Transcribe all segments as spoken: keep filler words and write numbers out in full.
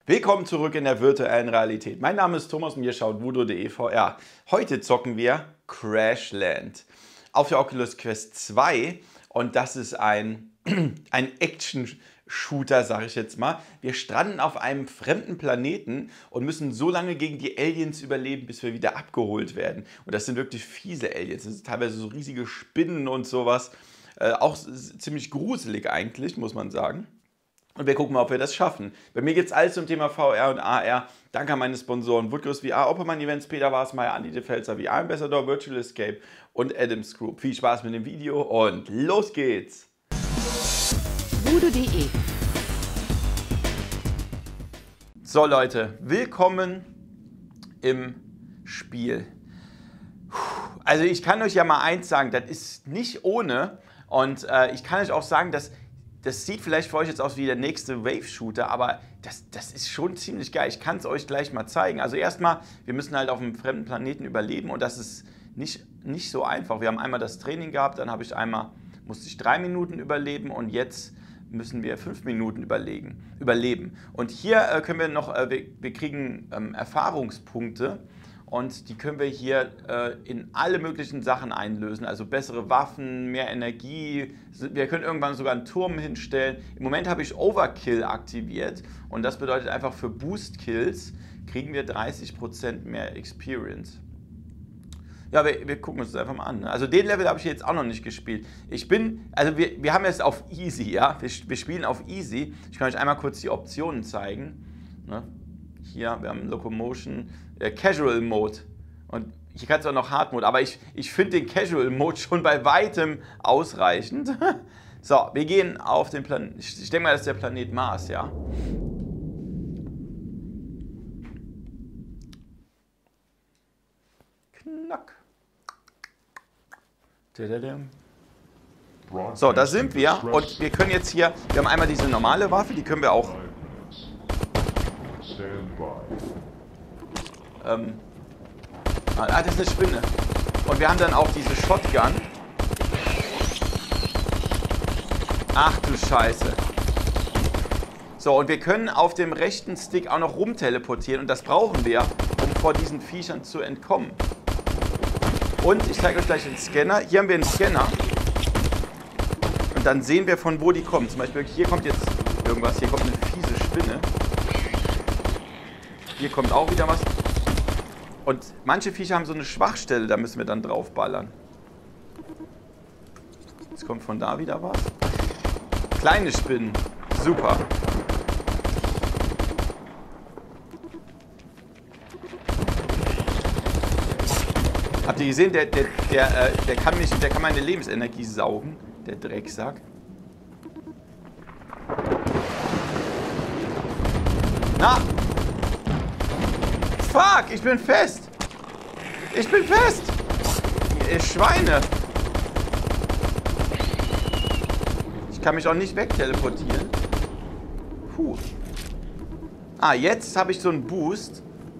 Willkommen zurück in der virtuellen Realität. Mein Name ist Thomas und ihr schaut voodoo punkt de V R. Heute zocken wir Crashland auf der Oculus Quest zwei und das ist ein, ein Action-Shooter, sage ich jetzt mal. Wir stranden auf einem fremden Planeten und müssen so lange gegen die Aliens überleben, bis wir wieder abgeholt werden. Und das sind wirklich fiese Aliens. Das sind teilweise so riesige Spinnen und sowas. Äh, auch ziemlich gruselig eigentlich, muss man sagen. Und wir gucken mal, ob wir das schaffen. Bei mir geht es alles zum Thema V R und A R. Danke an meine Sponsoren Woodgirls V R, Oppermann Events, Peter Wasmeier, Andi de Velzer, V R Ambassador, Virtual Escape und Adams Group. Viel Spaß mit dem Video und los geht's! voodoo punkt de. So Leute, willkommen im Spiel. Also ich kann euch ja mal eins sagen, das ist nicht ohne. Und äh, ich kann euch auch sagen, dass das sieht vielleicht für euch jetzt aus wie der nächste Wave-Shooter, aber das, das ist schon ziemlich geil. Ich kann es euch gleich mal zeigen. Also erstmal, wir müssen halt auf einem fremden Planeten überleben und das ist nicht, nicht so einfach. Wir haben einmal das Training gehabt, dann habe ich einmal, musste ich drei Minuten überleben und jetzt müssen wir fünf Minuten überlegen, überleben. Und hier äh, können wir noch, äh, wir, wir kriegen ähm, Erfahrungspunkte. Und die können wir hier äh, in alle möglichen Sachen einlösen, also bessere Waffen, mehr Energie. Wir können irgendwann sogar einen Turm hinstellen. Im Moment habe ich Overkill aktiviert und das bedeutet einfach für Boost Kills kriegen wir dreißig Prozent mehr Experience. Ja, wir, wir gucken uns das einfach mal an. Also den Level habe ich jetzt auch noch nicht gespielt. Ich bin, also wir, wir haben jetzt auf Easy, ja, wir, wir spielen auf Easy. Ich kann euch einmal kurz die Optionen zeigen. Ne? Hier, wir haben Locomotion, äh, Casual Mode und hier kannst du auch noch Hard Mode, aber ich, ich finde den Casual Mode schon bei weitem ausreichend. So, wir gehen auf den Planeten, ich, ich denke mal, das ist der Planet Mars, ja. Knack. So, da sind wir und wir können jetzt hier, wir haben einmal diese normale Waffe, die können wir auch Ähm, ah, das ist eine Spinne. Und wir haben dann auch diese Shotgun. Ach du Scheiße. So, und wir können auf dem rechten Stick auch noch rumteleportieren. Und das brauchen wir, um vor diesen Viechern zu entkommen. Und ich zeige euch gleich den Scanner. Hier haben wir einen Scanner. Und dann sehen wir, von wo die kommen. Zum Beispiel, hier kommt jetzt irgendwas. Hier kommt eine fiese Spinne. Hier kommt auch wieder was. Und manche Viecher haben so eine Schwachstelle, da müssen wir dann drauf ballern. Jetzt kommt von da wieder was. Kleine Spinnen. Super. Habt ihr gesehen, der, der, der, äh, der, kann mich, der kann meine Lebensenergie saugen. Der Drecksack. Na! Fuck, ich bin fest. Ich bin fest. Ihr Schweine. Ich kann mich auch nicht wegteleportieren. Puh. Ah, jetzt habe ich so einen Boost.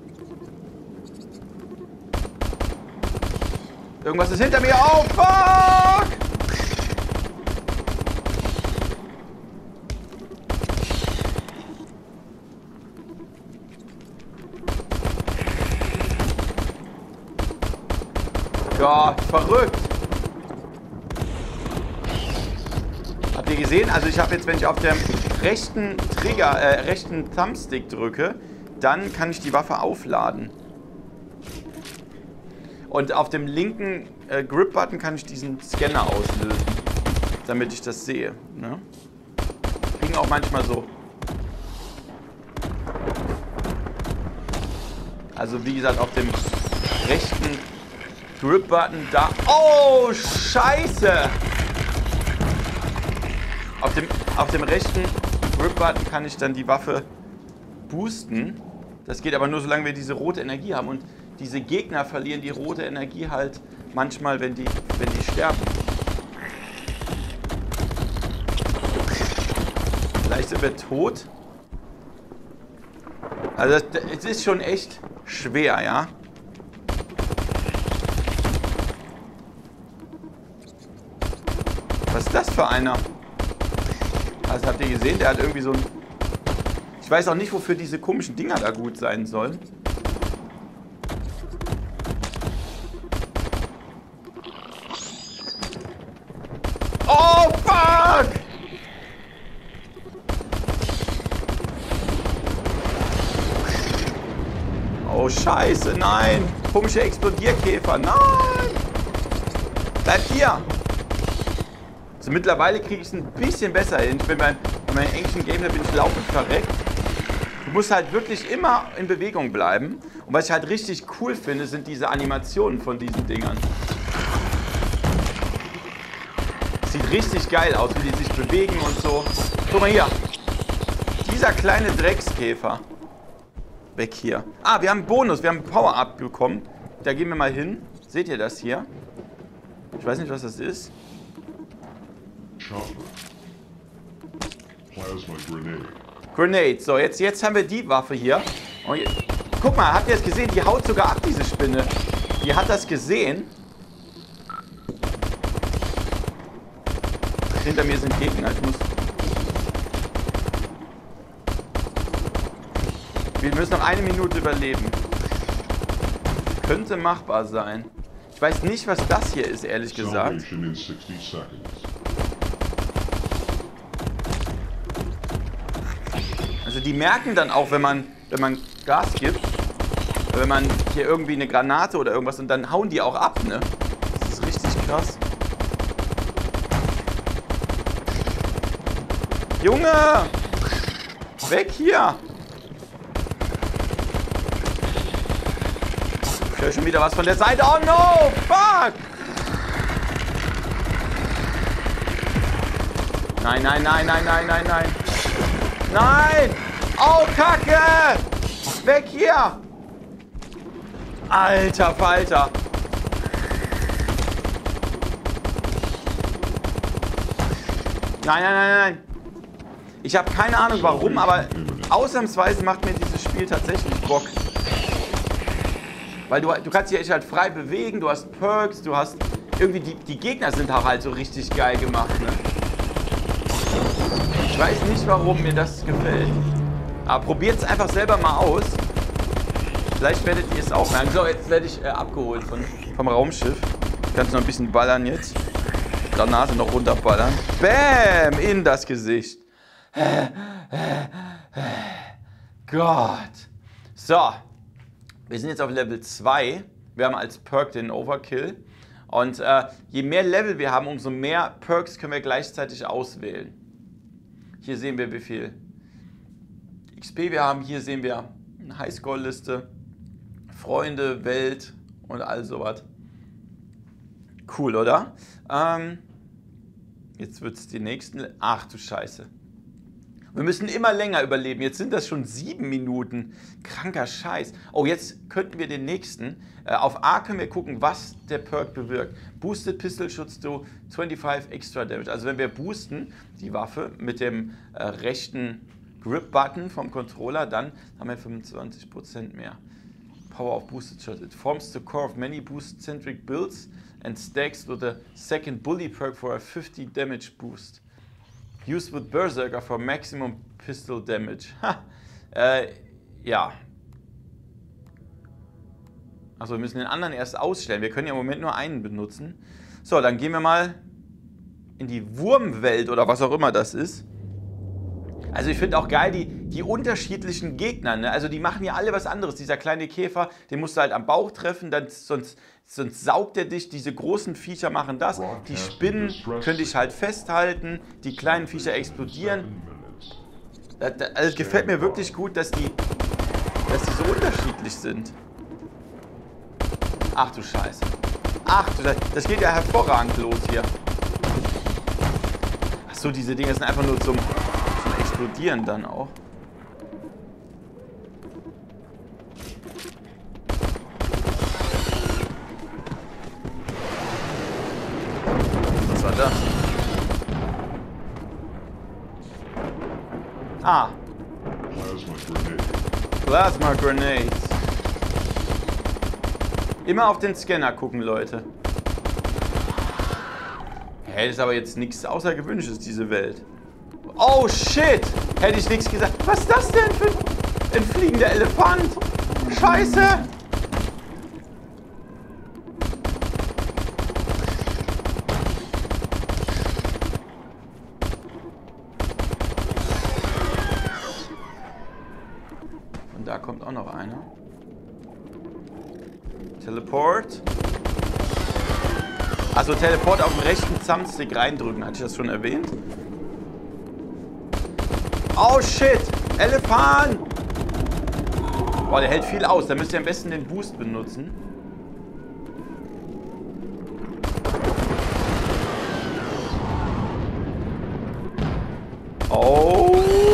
Irgendwas ist hinter mir. Oh, fuck. Gott, verrückt. Habt ihr gesehen? Also ich habe jetzt, wenn ich auf dem rechten Trigger, äh, rechten Thumbstick drücke, dann kann ich die Waffe aufladen. Und auf dem linken äh, Grip-Button kann ich diesen Scanner auslösen, damit ich das sehe. Ne? Kriegen auch manchmal so. Also wie gesagt, auf dem rechten Grip-Button da. Oh, Scheiße! Auf dem, auf dem rechten Grip-Button kann ich dann die Waffe boosten. Das geht aber nur, solange wir diese rote Energie haben. Und diese Gegner verlieren die rote Energie halt manchmal, wenn die, wenn die sterben. Vielleicht sind wir tot. Also es ist schon echt schwer, ja. Was ist das für einer? Also habt ihr gesehen, der hat irgendwie so ein... Ich Ich weiß auch nicht, wofür diese komischen Dinger da gut sein sollen. Oh, fuck! Oh, scheiße, nein! Komische Explodierkäfer, nein! Bleib hier! Also mittlerweile kriege ich es ein bisschen besser hin. Ich bin bei, bei meinem englischen Gameplay bin ich laufend verreckt. Du musst halt wirklich immer in Bewegung bleiben. Und was ich halt richtig cool finde, sind diese Animationen von diesen Dingern. Sieht richtig geil aus, wie die sich bewegen und so. Guck mal hier. Dieser kleine Dreckskäfer. Weg hier. Ah, wir haben einen Bonus. Wir haben ein Power-Up bekommen. Da gehen wir mal hin. Seht ihr das hier? Ich weiß nicht, was das ist. Plasma Grenade. Grenade. So, jetzt, jetzt haben wir die Waffe hier. Und jetzt, guck mal, habt ihr das gesehen? Die haut sogar ab, diese Spinne. Die hat das gesehen. Hinter mir sind Gegner. Ich muss... Wir müssen noch eine Minute überleben. Könnte machbar sein. Ich weiß nicht, was das hier ist, ehrlich gesagt. Salvation in sixty seconds. Also die merken dann auch, wenn man, wenn man Gas gibt, wenn man hier irgendwie eine Granate oder irgendwas und dann hauen die auch ab, ne? Das ist richtig krass. Junge! Weg hier! Ich höre schon wieder was von der Seite. Oh no! Fuck! Nein, nein, nein, nein, nein, nein, nein. Nein! Oh, Kacke! Weg hier! Alter Falter! Nein, nein, nein, nein. Ich habe keine Ahnung warum, aber ausnahmsweise macht mir dieses Spiel tatsächlich Bock. Weil du, du kannst dich halt frei bewegen, du hast Perks, du hast... Irgendwie die, die Gegner sind auch halt so richtig geil gemacht, ne? Ich weiß nicht, warum mir das gefällt. Aber probiert es einfach selber mal aus. Vielleicht werdet ihr es auch merken. So, jetzt werde ich äh, abgeholt von, vom Raumschiff. Ich kann es noch ein bisschen ballern jetzt. Granate noch runterballern. Bäm! In das Gesicht. Gott. So. Wir sind jetzt auf Level zwei. Wir haben als Perk den Overkill. Und äh, je mehr Level wir haben, umso mehr Perks können wir gleichzeitig auswählen. Hier sehen wir, wie viel X P wir haben. Hier sehen wir eine Highscore-Liste. Freunde, Welt und all sowas. Cool, oder? Ähm, jetzt wird es die nächsten... Ach du Scheiße. Wir müssen immer länger überleben. Jetzt sind das schon sieben Minuten. Kranker Scheiß. Oh, jetzt könnten wir den nächsten. Äh, auf A können wir gucken, was der Perk bewirkt. Boosted Pistol Shoots do fünfundzwanzig Extra Damage. Also wenn wir boosten, die Waffe, mit dem äh, rechten Grip-Button vom Controller, dann haben wir fünfundzwanzig Prozent mehr. Power of Boosted Shot. It forms the core of many boost-centric builds and stacks with a second Bully Perk for a fifty damage boost. Used with Berserker for maximum pistol damage. Ha. Äh, ja. Achso, wir müssen den anderen erst ausstellen. Wir können ja im Moment nur einen benutzen. So, dann gehen wir mal in die Wurmwelt oder was auch immer das ist. Also ich finde auch geil, die, die unterschiedlichen Gegner, ne? Also die machen ja alle was anderes. Dieser kleine Käfer, den musst du halt am Bauch treffen, dann, sonst, sonst saugt er dich. Diese großen Viecher machen das. Die Spinnen können dich halt festhalten. Die kleinen Viecher explodieren. Das, das, also es gefällt mir wirklich gut, dass die, dass die so unterschiedlich sind. Ach du Scheiße. Ach du Scheiße. Das geht ja hervorragend los hier. Achso, diese Dinger sind einfach nur zum... explodieren dann auch. Was war das? Ah. Plasma Grenade. Plasma Grenades. Immer auf den Scanner gucken, Leute. Hä, das ist aber jetzt nichts Außergewöhnliches, diese Welt. Oh shit! Hätte ich nichts gesagt. Was ist das denn für ein fliegender Elefant? Scheiße! Und da kommt auch noch einer. Teleport. Also Teleport auf den rechten Thumbstick reindrücken. Hatte ich das schon erwähnt? Oh shit! Elefant! Boah, der hält viel aus. Da müsst ihr am besten den Boost benutzen. Oh!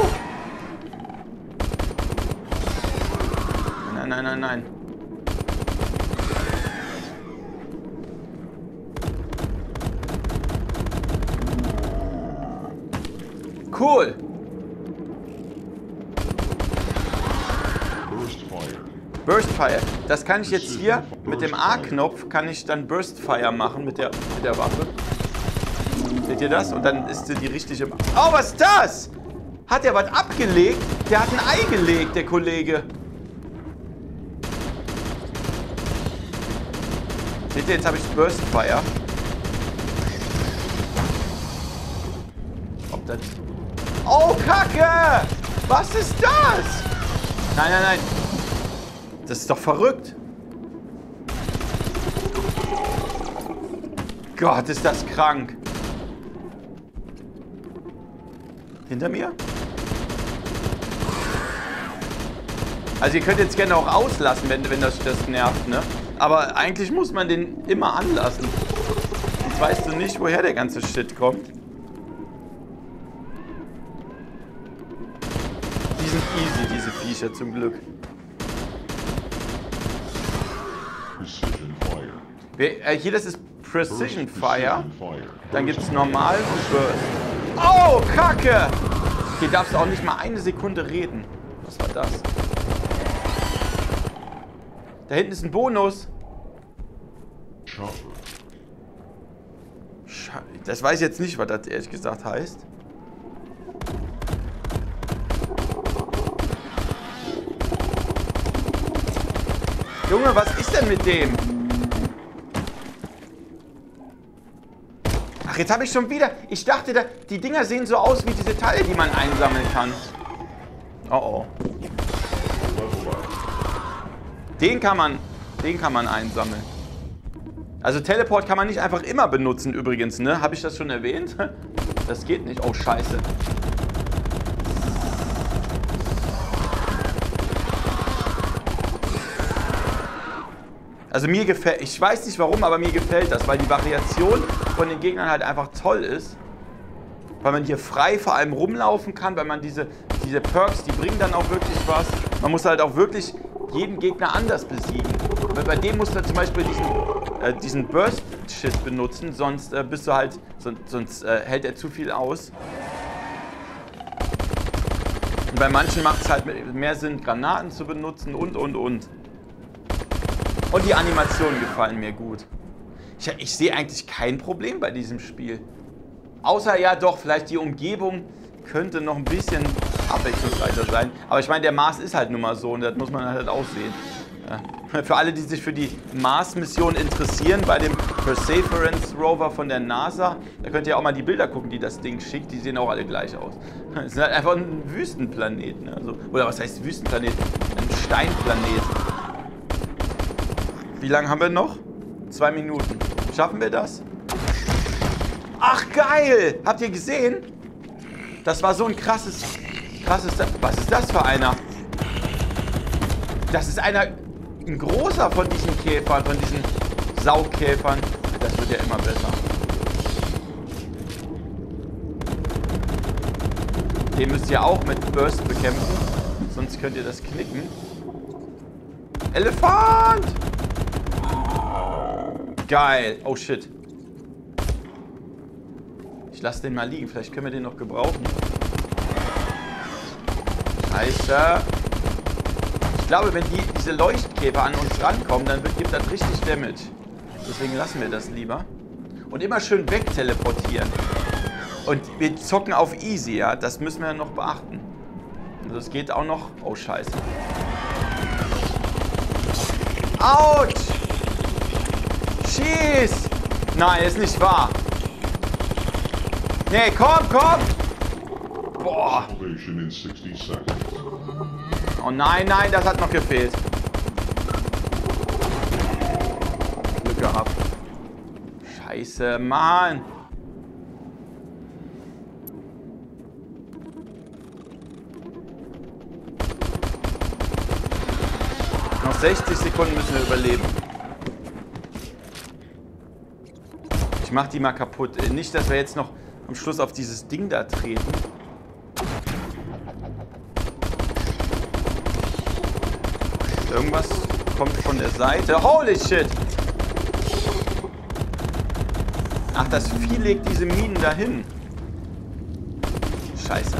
Nein, nein, nein, nein. Cool! Burst Fire. Burst Fire. Das kann ich jetzt hier mit dem A-Knopf kann ich dann Burst Fire machen mit der, mit der Waffe. Seht ihr das? Und dann ist sie die richtige... Oh, was ist das? Hat der was abgelegt? Der hat ein Ei gelegt, der Kollege. Seht ihr, jetzt habe ich Burst Fire. Ob das... Oh, Kacke! Was ist das? Nein, nein, nein. Das ist doch verrückt. Gott, ist das krank. Hinter mir? Also ihr könnt jetzt gerne auch auslassen, wenn, wenn das, das nervt, ne? Aber eigentlich muss man den immer anlassen. Sonst weißt du nicht, woher der ganze Shit kommt. Die sind easy, diese Viecher, zum Glück. Precision Fire. Wir, äh, hier, das ist Precision Burst Fire. Precision Fire. Dann gibt Burst es normal und Burst. Oh, Kacke! Hier darfst du auch nicht mal eine Sekunde reden. Was war das? Da hinten ist ein Bonus. Chopper. Scheiße. Das weiß ich jetzt nicht, was das ehrlich gesagt heißt. Junge, was ist denn mit dem? Ach, jetzt habe ich schon wieder... Ich dachte, da, die Dinger sehen so aus wie diese Teile, die man einsammeln kann. Oh, oh. Den kann man... Den kann man einsammeln. Also Teleport kann man nicht einfach immer benutzen übrigens, ne? Habe ich das schon erwähnt? Das geht nicht. Oh, scheiße. Also mir gefällt, ich weiß nicht warum, aber mir gefällt das, weil die Variation von den Gegnern halt einfach toll ist. Weil man hier frei vor allem rumlaufen kann, weil man diese, diese Perks, die bringen dann auch wirklich was. Man muss halt auch wirklich jeden Gegner anders besiegen. Weil bei dem musst du zum Beispiel diesen, äh, diesen Burst-Shit benutzen, sonst äh, bist du halt, sonst, sonst äh, hält er zu viel aus. Und bei manchen macht es halt mehr Sinn, Granaten zu benutzen und, und, und. Und die Animationen gefallen mir gut. Ich, ich sehe eigentlich kein Problem bei diesem Spiel. Außer, ja doch, vielleicht die Umgebung könnte noch ein bisschen abwechslungsreicher sein. Aber ich meine, der Mars ist halt nun mal so und das muss man halt auch sehen. Ja. Für alle, die sich für die Mars-Mission interessieren, bei dem Perseverance Rover von der NASA, da könnt ihr auch mal die Bilder gucken, die das Ding schickt. Die sehen auch alle gleich aus. Es ist halt einfach ein Wüstenplanet. Ne? Also, oder was heißt Wüstenplanet? Ein Steinplanet. Wie lange haben wir noch? Zwei Minuten. Schaffen wir das? Ach, geil! Habt ihr gesehen? Das war so ein krasses... krasses... Was ist das für einer? Das ist einer... Ein großer von diesen Käfern, von diesen Saukäfern. Das wird ja immer besser. Den müsst ihr auch mit Burst bekämpfen. Sonst könnt ihr das knicken. Elefant! Geil. Oh shit. Ich lasse den mal liegen. Vielleicht können wir den noch gebrauchen. Scheiße. Ich glaube, wenn die, diese Leuchtkäfer an uns rankommen, dann wird, gibt das richtig Damage. Deswegen lassen wir das lieber. Und immer schön wegteleportieren. Und wir zocken auf easy, ja. Das müssen wir noch beachten. Das geht auch noch. Oh, scheiße. Autsch! Schieß! Nein, ist nicht wahr. Nee, komm, komm! Boah. Salvation in sixty seconds. Oh nein, nein, das hat noch gefehlt. Glück gehabt. Scheiße, Mann. Noch sechzig Sekunden müssen wir überleben. Ich mach die mal kaputt. Nicht, dass wir jetzt noch am Schluss auf dieses Ding da treten. Irgendwas kommt von der Seite. Holy shit! Ach, das Vieh legt diese Minen dahin. Scheiße.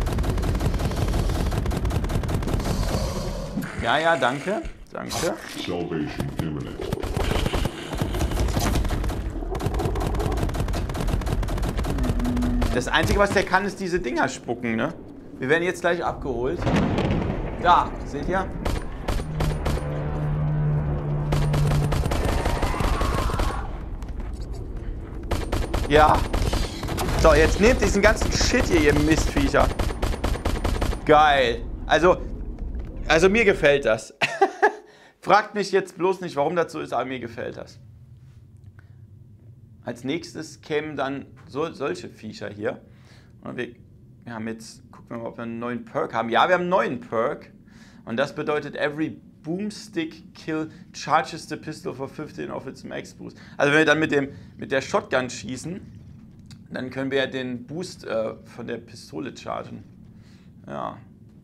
Ja, ja, danke. Danke. Salvation imminent. Das Einzige, was der kann, ist diese Dinger spucken, ne? Wir werden jetzt gleich abgeholt. Da, seht ihr? Ja. So, jetzt nehmt diesen ganzen Shit hier, ihr Mistviecher. Geil. Also, also mir gefällt das. Fragt mich jetzt bloß nicht, warum das so ist, aber mir gefällt das. Als nächstes kämen dann so, solche Viecher hier. Und wir, wir haben jetzt, gucken wir mal, ob wir einen neuen Perk haben. Ja, wir haben einen neuen Perk. Und das bedeutet, every boomstick kill charges the pistol for fifteen of its max boost. Also wenn wir dann mit, dem, mit der Shotgun schießen, dann können wir ja den Boost äh, von der Pistole chargen. Ja.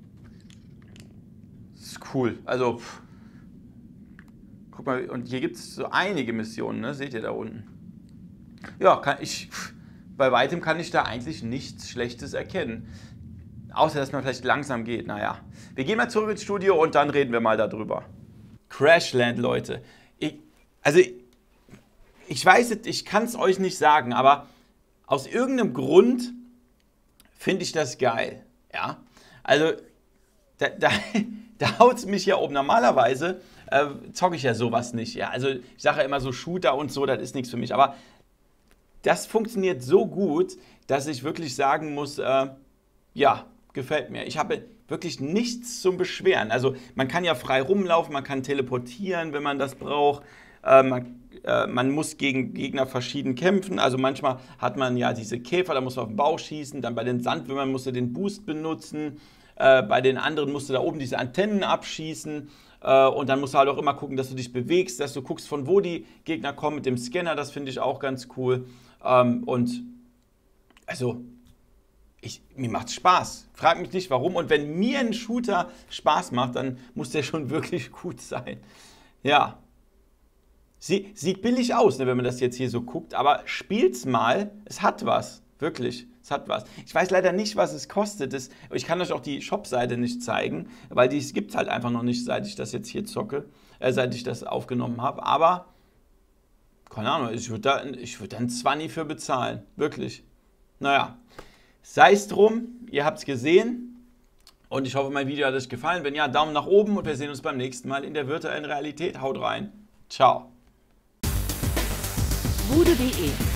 Das ist cool. Also, pff. Guck mal, und hier gibt es so einige Missionen, ne? Seht ihr da unten? Ja, kann ich, bei weitem kann ich da eigentlich nichts Schlechtes erkennen. Außer, dass man vielleicht langsam geht. Naja, wir gehen mal zurück ins Studio und dann reden wir mal darüber. Crashland, Leute. Ich, also, ich weiß es, ich kann es euch nicht sagen, aber aus irgendeinem Grund finde ich das geil. Ja, also, da, da, da haut es mich ja um. Normalerweise äh, zocke ich ja sowas nicht. Ja, also, ich sage ja immer so Shooter und so, das ist nichts für mich. Aber das funktioniert so gut, dass ich wirklich sagen muss, äh, ja, gefällt mir. Ich habe wirklich nichts zum Beschweren. Also man kann ja frei rumlaufen, man kann teleportieren, wenn man das braucht. Äh, man, äh, man muss gegen Gegner verschieden kämpfen. Also manchmal hat man ja diese Käfer, da muss man auf den Bauch schießen. Dann bei den Sandwürmern musst du den Boost benutzen. Äh, bei den anderen musst du da oben diese Antennen abschießen. Äh, und dann musst du halt auch immer gucken, dass du dich bewegst, dass du guckst, von wo die Gegner kommen mit dem Scanner. Das finde ich auch ganz cool. Ähm, und also, ich, mir macht's Spaß. Frag mich nicht warum. Und wenn mir ein Shooter Spaß macht, dann muss der schon wirklich gut sein. Ja. Sie, sieht billig aus, ne, wenn man das jetzt hier so guckt. Aber spielt's mal. Es hat was. Wirklich. Es hat was. Ich weiß leider nicht, was es kostet. Das, ich kann euch auch die Shop-Seite nicht zeigen, weil die gibt es halt einfach noch nicht, seit ich das jetzt hier zocke. Äh, seit ich das aufgenommen habe. Aber keine Ahnung, ich würde da, ich würd da einen zwanzig für bezahlen. Wirklich. Naja, sei es drum. Ihr habt es gesehen. Und ich hoffe, mein Video hat euch gefallen. Wenn ja, Daumen nach oben. Und wir sehen uns beim nächsten Mal in der virtuellen Realität. Haut rein. Ciao. Voodoo punkt de